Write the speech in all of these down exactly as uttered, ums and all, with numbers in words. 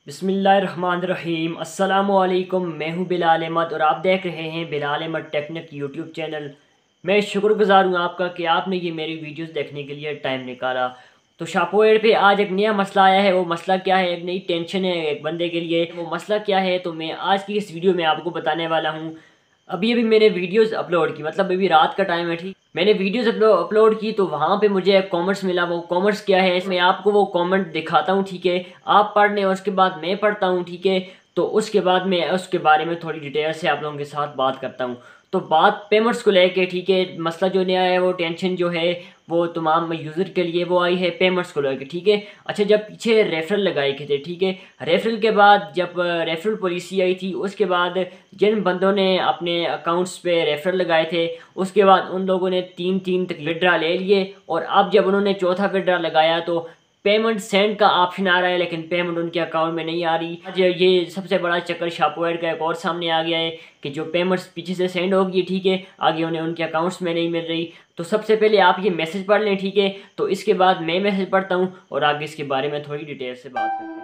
बिस्मिल्लाहिर्रहमानिर्रहीम अस्सलामुअलैकुम। मैं हूं बिलाल अहमद और आप देख रहे हैं Bilal Ahmad technic YouTube channel. मैं शुक्रगुजार हूं आपका कि आपने ये मेरी वीडियोस देखने के लिए टाइम निकाला। तो शापोएड पे आज एक नया मसला आया है। वो मसला क्या है? एक नई टेंशन है एक बंदे के लिए। वो मसला क्या है तो मैं आज की इस वीडियो में आपको बताने वाला हूँ। अभी अभी मैंने वीडियोस अपलोड की, मतलब अभी रात का टाइम है, ठीक। मैंने वीडियोस अपलोड की तो वहाँ पे मुझे एक कॉमेंट्स मिला। वो कॉमेंट्स क्या है, मैं आपको वो कमेंट दिखाता हूँ, ठीक है। आप पढ़ लें, उसके बाद मैं पढ़ता हूँ, ठीक है। तो उसके बाद मैं उसके बारे में थोड़ी डिटेल से आप लोगों के साथ बात करता हूँ। तो बात पेमेंट्स को लेके, ठीक है। मसला जो नया है, वो टेंशन जो है वो तमाम यूज़र के लिए वो आई है पेमेंट्स को लेकर, ठीक है। अच्छा, जब पीछे रेफरल लगाए गए थे, ठीक है। रेफरल के बाद जब रेफरल पॉलिसी आई थी, उसके बाद जिन बंदों ने अपने अकाउंट्स पे रेफरल लगाए थे, उसके बाद उन लोगों ने तीन तीन तक विड्रा ले लिए। और अब जब उन्होंने चौथा विड्रा लगाया तो पेमेंट सेंड का ऑप्शन आ रहा है, लेकिन पेमेंट उनके अकाउंट में नहीं आ रही। आज ये सबसे बड़ा चक्कर शापोएड का एक और सामने आ गया है कि जो पेमेंट्स पीछे से सेंड होगी, ठीक है, आगे उन्हें उनके अकाउंट्स में नहीं मिल रही। तो सबसे पहले आप ये मैसेज पढ़ लें, ठीक है। तो इसके बाद मैं मैसेज पढ़ता हूँ और आगे इसके बारे में थोड़ी डिटेल से बात करते हैं।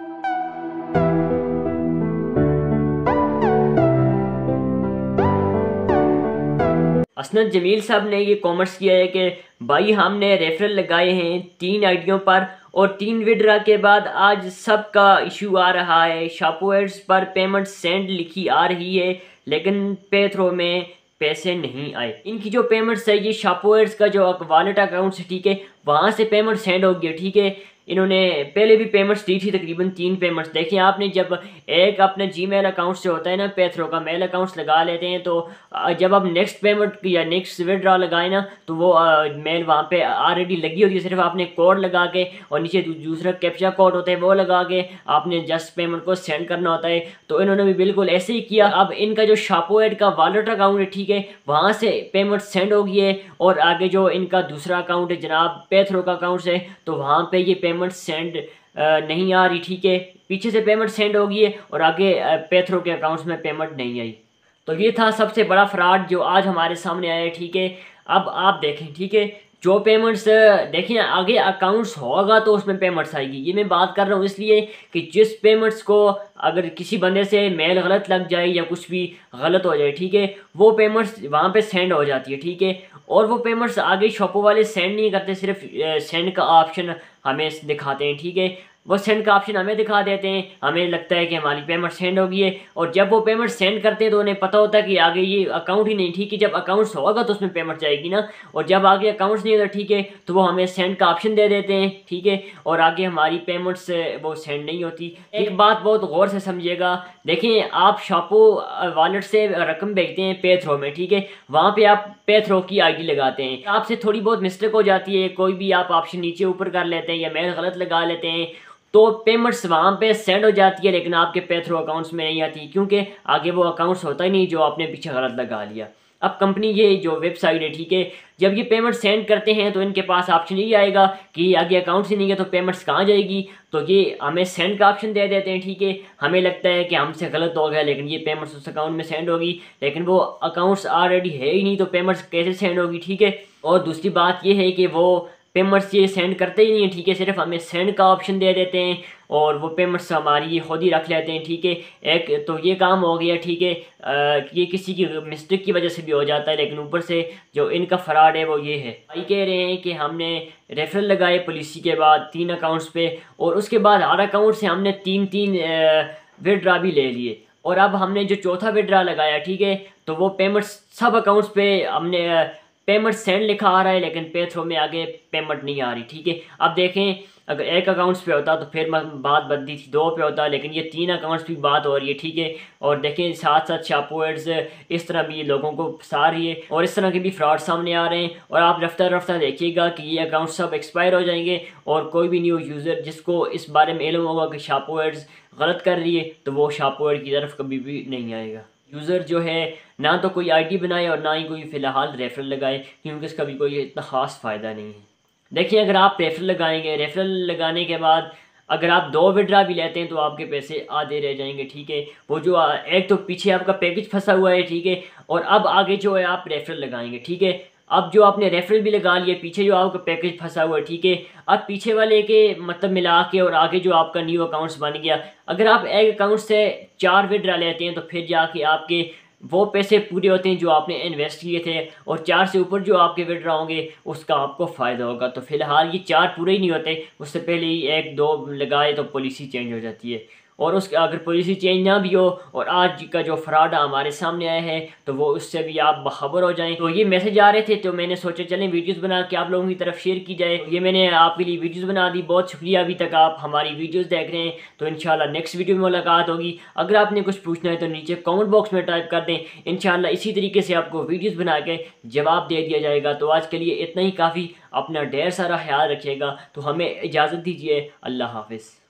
असनद जमील साहब ने ये कॉमेंट्स किया है कि भाई हमने रेफरल लगाए हैं तीन आईडियों पर और तीन विड्रा के बाद आज सबका इशू आ रहा है। शापोएड्स पर पेमेंट सेंड लिखी आ रही है लेकिन पे थ्रो में पैसे नहीं आए। इनकी जो पेमेंट्स है ये शापोएड्स का जो वॉलेट अकाउंट है, ठीक है, वहाँ से पेमेंट सेंड हो गया, ठीक है। इन्होंने पहले भी पेमेंट्स दी थी, तकरीबन तीन पेमेंट्स। देखिए आपने, जब एक अपने जीमेल अकाउंट से होता है ना, पे थ्रो का मेल अकाउंट्स लगा लेते हैं, तो जब आप नेक्स्ट पेमेंट या नेक्स्ट विड्रॉ लगाए ना, तो वो मेल वहाँ पे ऑलरेडी लगी होती है। सिर्फ आपने कोड लगा के और नीचे दूसरा कैप्चा कोड होता है वो लगा के आपने जस्ट पेमेंट को सेंड करना होता है। तो इन्होंने भी बिल्कुल ऐसे ही किया। अब इनका जो शापोएड का वॉलेट अकाउंट है, ठीक है, वहाँ से पेमेंट सेंड हो गई है और आगे जो इनका दूसरा अकाउंट है जनाब पे थ्रो का अकाउंट है, तो वहाँ पे ये पेमेंट सेंड नहीं आ रही, ठीक है। पीछे से पेमेंट सेंड हो गई है और आगे पे थ्रो के अकाउंट्स में पेमेंट नहीं आई। तो ये था सबसे बड़ा फ्रॉड जो आज हमारे सामने आया है, ठीक है। अब आप देखें, ठीक है, जो पेमेंट्स देखिए आगे अकाउंट्स होगा तो उसमें पेमेंट्स आएगी। ये मैं बात कर रहा हूँ इसलिए कि जिस पेमेंट्स को अगर किसी बंदे से मेल गलत लग जाए या कुछ भी गलत हो जाए, ठीक है, वो पेमेंट्स वहाँ पे सेंड हो जाती है, ठीक है। और वो पेमेंट्स आगे शॉपों वाले सेंड नहीं करते, सिर्फ सेंड का ऑप्शन हमें दिखाते हैं, ठीक है। वो सेंड का ऑप्शन हमें दिखा देते हैं, हमें लगता है कि हमारी पेमेंट सेंड हो गई है। और जब वो पेमेंट सेंड करते हैं तो उन्हें पता होता है कि आगे ये अकाउंट ही नहीं, ठीक है। जब अकाउंट्स होगा तो उसमें पेमेंट जाएगी ना, और जब आगे अकाउंट्स नहीं होता, ठीक है, तो वो हमें सेंड का ऑप्शन दे देते हैं, ठीक है, और आगे हमारी पेमेंट्स वो सेंड नहीं होती। एक बात बहुत गौर से समझिएगा। देखिए आप शॉपो वॉलेट से रकम भेजते हैं पे थ्रो में, ठीक है, वहाँ पे आप पे थ्रो की आईडी लगाते हैं, आपसे थोड़ी बहुत मिस्टेक हो जाती है, कोई भी आप ऑप्शन नीचे ऊपर कर लेते हैं या मेल गलत लगा लेते हैं, तो पेमेंट्स वहाँ पे सेंड हो जाती है लेकिन आपके पे थ्रो अकाउंट्स में नहीं आती, क्योंकि आगे वो अकाउंट्स होता ही नहीं जो आपने पीछे गलत लगा लिया। अब कंपनी ये जो वेबसाइट है, ठीक है, जब ये पेमेंट सेंड करते हैं तो इनके पास ऑप्शन ये आएगा कि आगे अकाउंट्स ही नहीं है तो पेमेंट्स कहाँ जाएगी। तो ये हमें सेंड का ऑप्शन दे देते हैं, ठीक है। हमें लगता है कि हमसे गलत हो गया लेकिन ये पेमेंट्स उस अकाउंट में सेंड होगी, लेकिन वो अकाउंट्स ऑलरेडी है ही नहीं, तो पेमेंट्स कैसे सेंड होगी, ठीक है। और दूसरी बात ये है कि वो पेमेंट्स ये सेंड करते ही नहीं है, ठीक है, सिर्फ हमें सेंड का ऑप्शन दे देते हैं और वो पेमेंट्स हमारी ये खुद ही रख लेते हैं, ठीक है। एक तो ये काम हो गया, ठीक है। ये किसी की मिस्टेक की वजह से भी हो जाता है, लेकिन ऊपर से जो इनका फ्रॉड है वो ये है। भाई कह रहे हैं कि हमने रेफरल लगाए पॉलिसी के बाद तीन अकाउंट्स पे और उसके बाद हर अकाउंट से हमने तीन तीन विड्रा भी ले लिए, और अब हमने जो चौथा विड्रा लगाया, ठीक है, तो वो पेमेंट्स सब अकाउंट्स पे हमने पेमेंट सेंड लिखा आ रहा है लेकिन पे थ्रो में आगे पेमेंट नहीं आ रही, ठीक है। अब देखें अगर एक अकाउंट्स पे होता तो फिर बात बनती थी, दो पे होता, लेकिन ये तीन अकाउंट्स पे बात हो रही है, ठीक है। और देखें साथ साथ शापोएड्स इस तरह भी लोगों को फंसा रही है और इस तरह के भी फ्रॉड सामने आ रहे हैं। और आप रफ्ता रफ्ता देखिएगा कि ये अकाउंट सब एक्सपायर हो जाएंगे और कोई भी न्यू यूज़र जिसको इस बारे में इल्म होगा कि शापोएड्स गलत कर रही है तो वो शापोएड की तरफ कभी भी नहीं आएगा। यूज़र जो है ना तो कोई आईडी बनाए और ना ही कोई फ़िलहाल रेफरल लगाए, क्योंकि इसका भी कोई इतना ख़ास फ़ायदा नहीं है। देखिए अगर आप रेफरल लगाएंगे, रेफरल लगाने के बाद अगर आप दो विड्रा भी लेते हैं तो आपके पैसे आधे रह जाएंगे, ठीक है। वो जो एक तो पीछे आपका पैकेज फंसा हुआ है, ठीक है, और अब आगे जो है आप रेफरल लगाएंगे, ठीक है। अब जो आपने रेफरल भी लगा लिया, पीछे जो आपका पैकेज फंसा हुआ है, ठीक है, अब पीछे वाले के मतलब मिला के और आगे जो आपका न्यू अकाउंट्स बन गया, अगर आप एक अकाउंट से चार विड्रा लेते हैं तो फिर जाके आपके वो पैसे पूरे होते हैं जो आपने इन्वेस्ट किए थे, और चार से ऊपर जो आपके विड्रा होंगे उसका आपको फ़ायदा होगा। तो फिलहाल ये चार पूरे ही नहीं होते, उससे पहले ही एक दो लगाए तो पॉलिसी चेंज हो जाती है। और उसके अगर पॉलिसी चेंज ना भी हो और आज का जो फ्रॉड हमारे सामने आया है तो वो उससे भी आप बाखबर हो जाएं। तो ये मैसेज आ रहे थे तो मैंने सोचा चलें वीडियोस बना के आप लोगों की तरफ शेयर की जाए। ये मैंने आपके लिए वीडियोस बना दी, बहुत शुक्रिया अभी तक आप हमारी वीडियोस देख रहे हैं। तो इंशाल्लाह नेक्स्ट वीडियो में मुलाकात होगी। अगर आपने कुछ पूछना है तो नीचे कॉमेंट बॉक्स में टाइप कर दें, इंशाल्लाह इसी तरीके से आपको वीडियोज़ बना के जवाब दे दिया जाएगा। तो आज के लिए इतना ही काफ़ी। अपना ढेर सारा ख्याल रखिएगा। तो हमें इजाज़त दीजिए। अल्लाह हाफिज़।